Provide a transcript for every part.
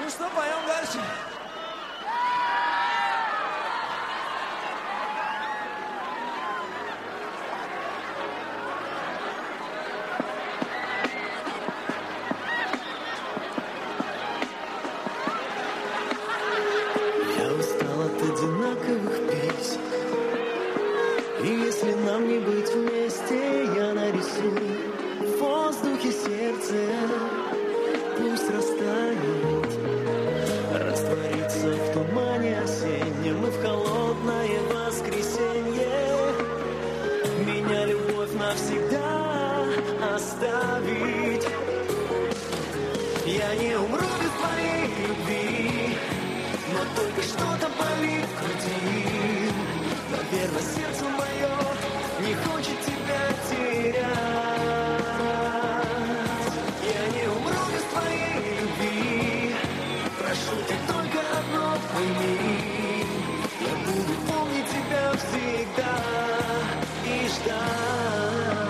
Ну что, поем дальше. Я устал от одинаковых песен, и если нам не быть вместе, я нарисую в воздухе сердце. Пусть растает, растворится в тумане осеннем и в холодное воскресенье. Меня любовь навсегда оставить. Я не умру без твоей любви, но только что-то болит в груди. Наверное, сердце мое не хочет тебя терять. Я не умру без твоей любви. Прошу, ты только одно пойми. Я буду помнить тебя всегда и ждать.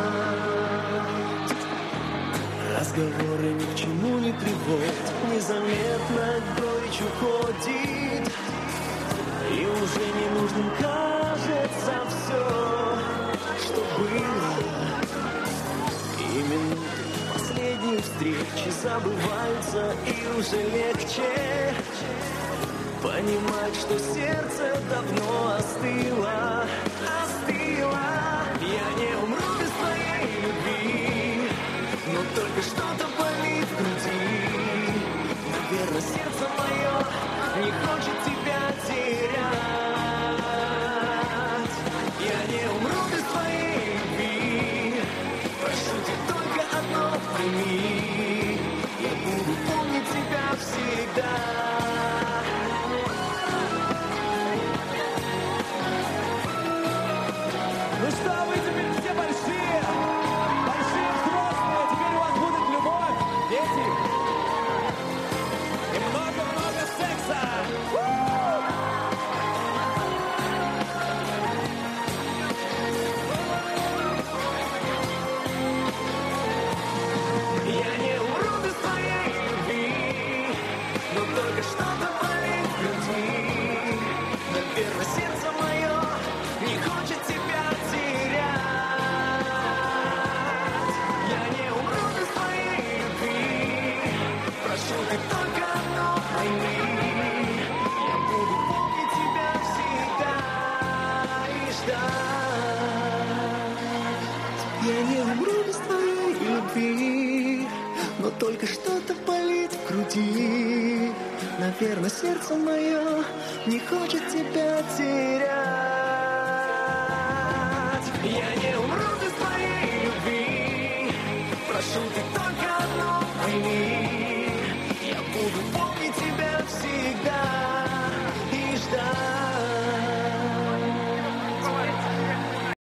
Разговоры ни к чему не приводят, незаметно горечь уходит, и уже ненужным кажется все, что было. И минуты последней встречи забываются, и уже легче понимать, что сердце давно остыло. Я не умру без твоей любви, но только что-то болит в груди. Наверное, сердце мое не хочет тебя терять. Я не умру без твоей любви. Прошу тебя только одно пойми. Я буду помнить тебя всегда. Ну что, вы теперь все большие взрослые, теперь у вас будет любовь, дети и много-много секса. Я не умру без твоей любви, но только что-то болит в груди. Наверное, сердце мое не хочет тебя терять. Я не умру без твоей любви. Прошу, ты только одно пойми. Я буду помнить тебя всегда и ждать. Я не умру без твоей любви, но только что-то болит в груди. Наверное, сердце мое не хочет тебя терять. Я не умру без твоей любви. Прошу, ты только одно пойми. Я буду помнить тебя всегда.